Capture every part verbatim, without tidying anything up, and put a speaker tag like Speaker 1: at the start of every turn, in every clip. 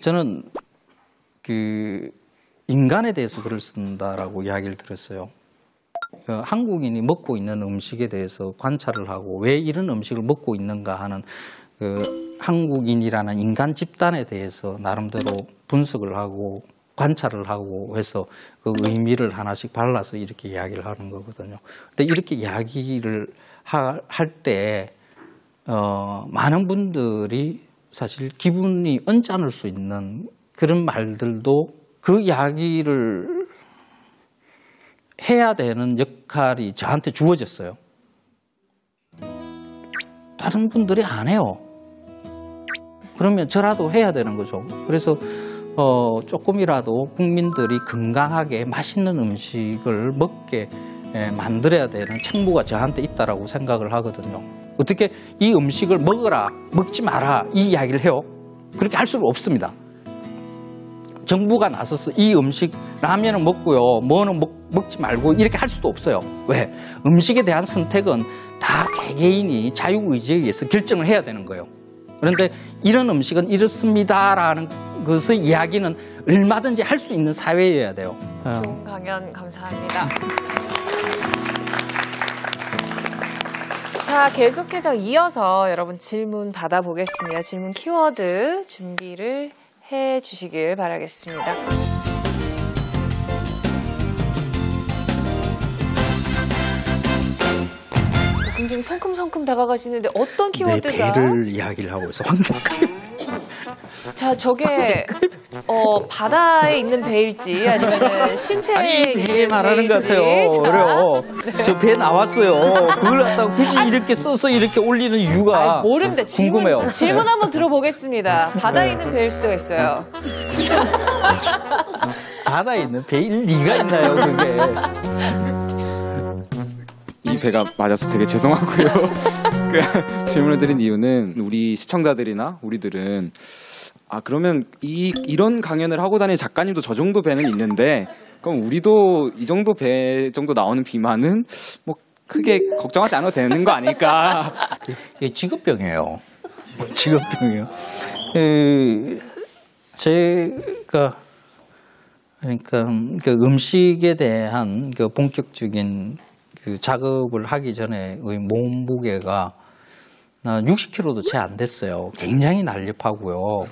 Speaker 1: 저는 그 인간에 대해서 글을 쓴다라고 이야기를 들었어요. 어, 한국인이 먹고 있는 음식에 대해서 관찰을 하고 왜 이런 음식을 먹고 있는가 하는 그 한국인이라는 인간 집단에 대해서 나름대로 분석을 하고 관찰을 하고 해서 그 의미를 하나씩 발라서 이렇게 이야기를 하는 거거든요. 근데 이렇게 이야기를 할 때 어, 많은 분들이 사실 기분이 언짢을 수 있는 그런 말들도 그 이야기를 해야 되는 역할이 저한테 주어졌어요. 다른 분들이 안 해요. 그러면 저라도 해야 되는 거죠. 그래서 어, 조금이라도 국민들이 건강하게 맛있는 음식을 먹게 예, 만들어야 되는 책무가 저한테 있다라고 생각을 하거든요. 어떻게 이 음식을 먹어라, 먹지 마라 이 이야기를 해요? 그렇게 할 수는 없습니다. 정부가 나서서 이 음식 라면은 먹고요, 뭐는 먹, 먹지 말고 이렇게 할 수도 없어요. 왜? 음식에 대한 선택은 다 개개인이 자유의지에 의해서 결정을 해야 되는 거예요. 그런데 이런 음식은 이렇습니다라는 것의 이야기는 얼마든지 할 수 있는 사회여야 돼요.
Speaker 2: 좋은 강연 감사합니다. 자, 계속해서 이어서 여러분 질문 받아보겠습니다. 질문 키워드 준비를 해주시길 바라겠습니다. 굉장히 성큼성큼 다가가시는데 어떤 키워드가?
Speaker 1: 내 배를 이야기를 하고 있어. 황정가요.
Speaker 2: 자, 저게 어, 바다에 있는 배일지 아니면 신체에
Speaker 1: 아니, 이 배
Speaker 2: 있는
Speaker 1: 말하는 것 같아요. 어려워. 네. 저 배 나왔어요. 그걸 갖다가 굳이 아니, 이렇게 써서 이렇게 올리는 이유가 아니,
Speaker 2: 모릅니다. 질문,
Speaker 1: 궁금해요.
Speaker 2: 질문 한번 들어보겠습니다. 바다에 있는 배일 수도 있어요.
Speaker 1: 바다에 있는 배일 리가 있나요, 그게?
Speaker 3: 이 배가 맞아서 되게 죄송하고요. 그 질문을 드린 이유는 우리 시청자들이나 우리들은 아 그러면 이 이런 강연을 하고 다니는 작가님도 저 정도 배는 있는데 그럼 우리도 이 정도 배 정도 나오는 비만은 뭐 크게 걱정하지 않아도 되는 거 아닐까?
Speaker 1: 이게 직업병이에요. 직업병이에요. 그 제가 그러니까 그 음식에 대한 그 본격적인 그 작업을 하기 전에의 몸무게가 나 육십 킬로그램도 채 안 됐어요. 굉장히 날렵하고요. 어.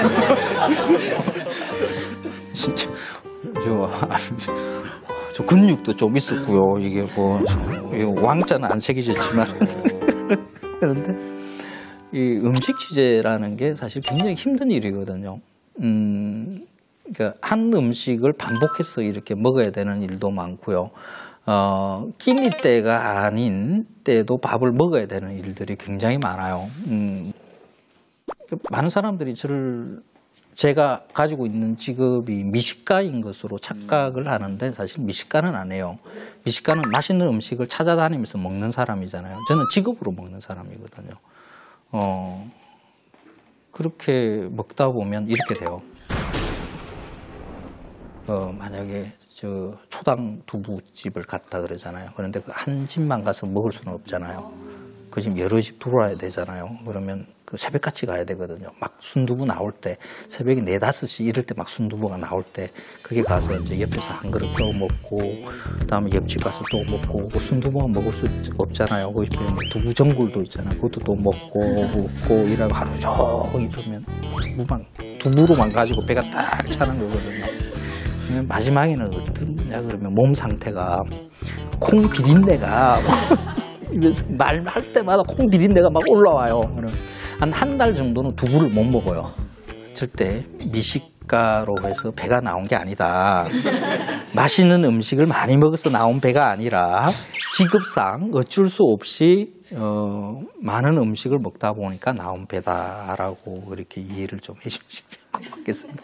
Speaker 1: 진짜 저, 저 근육도 좀 있었고요. 이게 뭐 왕자는 안 새겨졌지만 그런데 이 음식 취재라는 게 사실 굉장히 힘든 일이거든요. 음, 그러니까 한 음식을 반복해서 이렇게 먹어야 되는 일도 많고요. 어, 끼니 때가 아닌 때도 밥을 먹어야 되는 일들이 굉장히 많아요. 음, 많은 사람들이 저를 제가 가지고 있는 직업이 미식가인 것으로 착각을 하는데 사실 미식가는 아니에요. 미식가는 맛있는 음식을 찾아다니면서 먹는 사람이잖아요. 저는 직업으로 먹는 사람이거든요. 어, 그렇게 먹다 보면 이렇게 돼요. 어, 만약에 저 초당 두부집을 갔다 그러잖아요. 그런데 그 한 집만 가서 먹을 수는 없잖아요. 그 집 여러 집 돌아야 되잖아요. 그러면 그 새벽같이 가야 되거든요. 막 순두부 나올 때 새벽에 네 다섯 시 이럴 때 막 순두부가 나올 때 그게 가서 이제 옆에서 한 그릇 또 먹고 그다음에 옆집 가서 또 먹고 그 순두부가 먹을 수 없잖아요. 그 옆에 뭐 두부 전골도 있잖아요. 그것도 또 먹고 먹고 이러고 하루 종일 이러면 두부만 두부로만 가지고 배가 딱 차는 거거든요. 마지막에는 어떤 거냐 그러면 몸 상태가 콩 비린내가 말할 때마다 콩 비린내가 막 올라와요. 한 한 달 정도는 두부를 못 먹어요. 절대 미식가로 해서 배가 나온 게 아니다. 맛있는 음식을 많이 먹어서 나온 배가 아니라 직업상 어쩔 수 없이 어, 많은 음식을 먹다 보니까 나온 배다라고 그렇게 이해를 좀 해주시면 고맙겠습니다.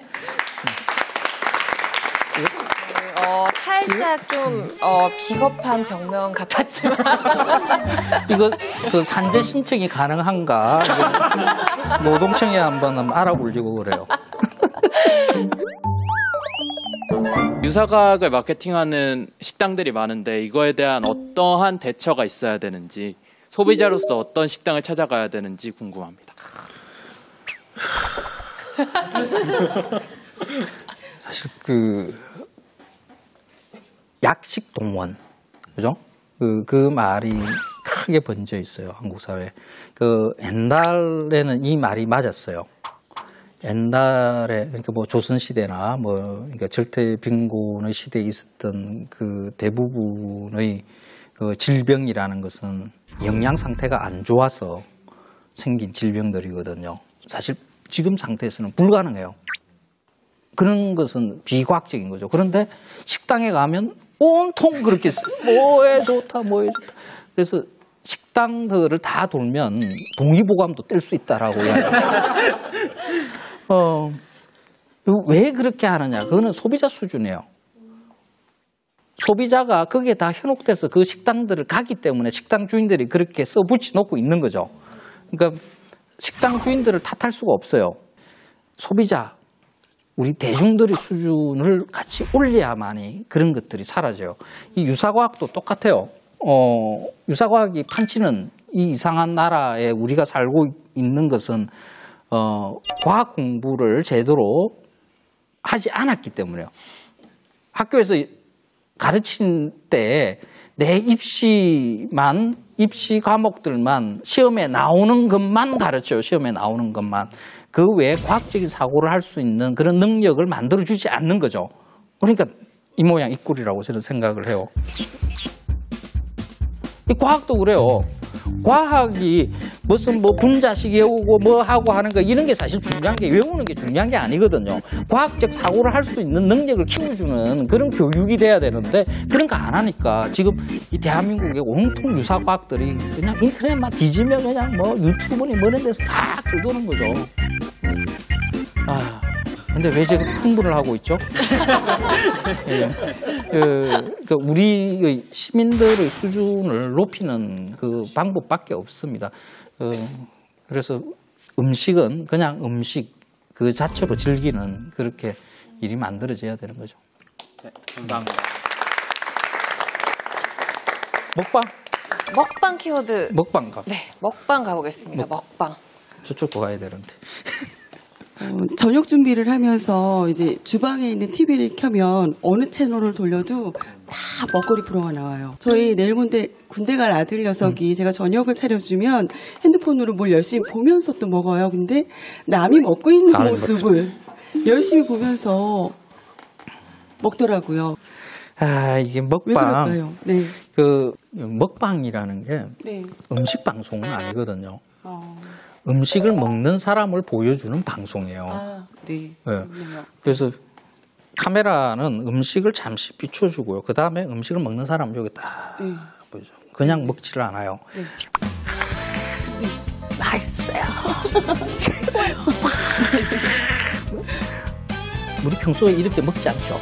Speaker 2: 어, 살짝 좀 어, 비겁한 병명 같았지만
Speaker 1: 이거 그 산재 신청이 가능한가 노동청에 한번 알아보려고 그래요.
Speaker 4: 유사과학을 마케팅하는 식당들이 많은데 이거에 대한 어떠한 대처가 있어야 되는지 소비자로서 어떤 식당을 찾아가야 되는지 궁금합니다.
Speaker 1: 사실 그 약식 동원, 그죠? 그, 그 말이 크게 번져 있어요, 한국 사회에. 그 옛날에는 이 말이 맞았어요. 옛날에 그러니까 뭐 조선 시대나 뭐 그러니까 절대 빈곤의 시대에 있었던 그 대부분의 그 질병이라는 것은 영양 상태가 안 좋아서 생긴 질병들이거든요. 사실 지금 상태에서는 불가능해요. 그런 것은 비과학적인 거죠. 그런데 식당에 가면 온통 그렇게 뭐에 좋다, 뭐에 좋다. 그래서 식당들을 다 돌면 동의보감도 뗄 수 있다라고 이야기해요. 어, 왜 그렇게 하느냐? 그거는 소비자 수준이에요. 소비자가 거기에 다 현혹돼서 그 식당들을 가기 때문에 식당 주인들이 그렇게 써붙여 놓고 있는 거죠. 그러니까 식당 주인들을 탓할 수가 없어요. 소비자, 우리 대중들의 수준을 같이 올려야만이 그런 것들이 사라져요. 이 유사과학도 똑같아요. 어, 유사과학이 판치는 이 이상한 나라에 우리가 살고 있는 것은 어, 과학 공부를 제대로 하지 않았기 때문에요. 학교에서 가르친 때 내 입시만, 입시 과목들만 시험에 나오는 것만 가르쳐요. 시험에 나오는 것만. 그 외에 과학적인 사고를 할 수 있는 그런 능력을 만들어주지 않는 거죠. 그러니까 이 모양 이 꼴이라고 저는 생각을 해요. 이 과학도 그래요. 과학이 무슨 뭐 군자식 외우고 뭐 하고 하는 거 이런 게 사실 중요한 게 외우는 게 중요한 게 아니거든요. 과학적 사고를 할 수 있는 능력을 키워주는 그런 교육이 돼야 되는데 그런 거 안 하니까 지금 이 대한민국의 온통 유사 과학들이 그냥 인터넷만 뒤지면 그냥 뭐 유튜브니 뭐 이런 데서 막 떠도는 거죠. 아. 근데 왜 제가 흥분을 하고 있죠? 예. 그, 그 우리의 시민들의 수준을 높이는 그 방법밖에 없습니다. 어, 그래서 음식은 그냥 음식 그 자체로 즐기는 그렇게 일이 만들어져야 되는 거죠.
Speaker 4: 네, 감사합니다.
Speaker 1: 먹방?
Speaker 2: 먹방 키워드.
Speaker 1: 먹방 가.
Speaker 2: 네, 먹방 가보겠습니다.
Speaker 1: 먹-
Speaker 2: 먹방.
Speaker 1: 저쪽도 가야 되는데.
Speaker 5: 어, 저녁 준비를 하면서 이제 주방에 있는 티비를 켜면 어느 채널을 돌려도 다 먹거리 프로가 나와요. 저희 내일 군대, 군대 갈 아들 녀석이 제가 저녁을 차려주면 핸드폰으로 뭘 열심히 보면서 또 먹어요. 근데 남이 먹고 있는
Speaker 1: 다른
Speaker 5: 모습을 열심히 보면서 먹더라고요.
Speaker 1: 아, 이게
Speaker 5: 왜
Speaker 1: 먹방.
Speaker 5: 그럴까요? 네.
Speaker 1: 그 먹방이라는 게
Speaker 5: 네.
Speaker 1: 음식 방송은 아니거든요.
Speaker 5: 어,
Speaker 1: 음식을 먹는 사람을 보여주는 방송이에요.
Speaker 5: 아, 네.
Speaker 1: 네.
Speaker 5: 그렇네요.
Speaker 1: 그래서 카메라는 음식을 잠시 비춰주고요. 그 다음에 음식을 먹는 사람 여기 딱
Speaker 5: 네.
Speaker 1: 보여줘. 그냥 먹지를 않아요.
Speaker 5: 네.
Speaker 1: 맛있어요. 최고예요. 우리 평소에 이렇게 먹지 않죠.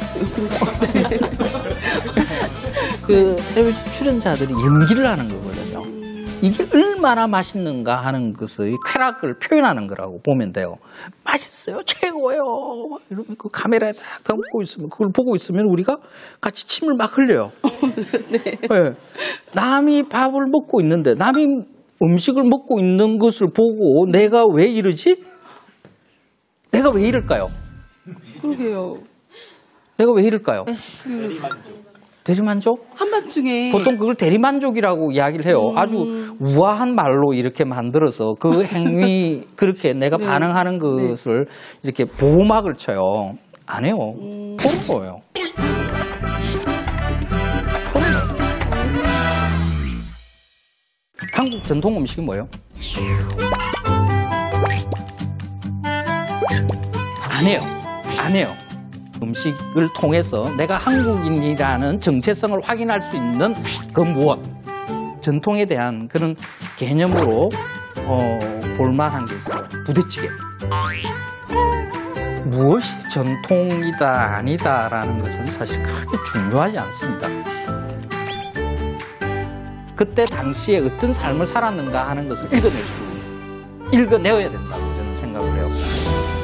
Speaker 1: 그 텔레비전 출연자들이 연기를 하는 거거든요. 이게 얼마나 맛있는가 하는 것의 쾌락을 표현하는 거라고 보면 돼요. 맛있어요, 최고예요. 막 이러면 그 카메라에 딱 담고 있으면 그걸 보고 있으면 우리가 같이 침을 막 흘려요. 네. 네. 남이 밥을 먹고 있는데 남이 음식을 먹고 있는 것을 보고 내가 왜 이러지? 내가 왜 이럴까요?
Speaker 5: 그러게요.
Speaker 1: 내가 왜 이럴까요? 대리만족?
Speaker 5: 한밤중에
Speaker 1: 보통 그걸 대리만족이라고 이야기를 해요. 아주 우아한 말로 이렇게 만들어서 그 행위, 그렇게 내가
Speaker 5: 네.
Speaker 1: 반응하는 것을 이렇게 보호막을 쳐요. 안 해요. 그런 거예요. 그런 거예요. 한국 전통 음식이 뭐예요? 안 해요. 안 해요. 음식을 통해서 내가 한국인이라는 정체성을 확인할 수 있는 그 무엇, 전통에 대한 그런 개념으로 어, 볼만한 게 있어요. 부대찌개. 무엇이 전통이다 아니다라는 것은 사실 크게 중요하지 않습니다. 그때 당시에 어떤 삶을 살았는가 하는 것을 읽어내고 읽어내어야 된다고 저는 생각을 해요.